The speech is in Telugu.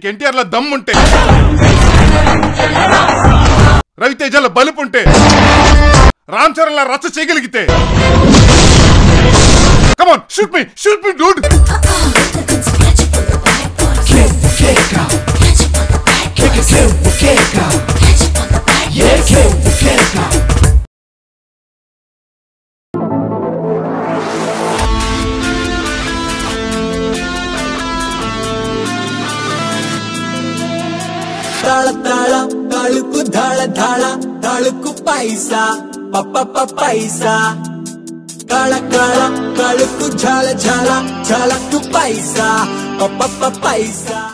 నీకు ఎన్టీఆర్ లా దమ్ముంటే, రవితేజల బలుపుంటే, రామ్ చరణ్ లా రచ్చ చేయగలిగితే, కమాన్ షూట్ మీ డూడ్. ताला ताला तालुकु धाड़ा धाड़ा तालुकु पैसा पप्पा पैसा काला काला तालुकु झाला झाला झाला तू पैसा पप्पा पैसा.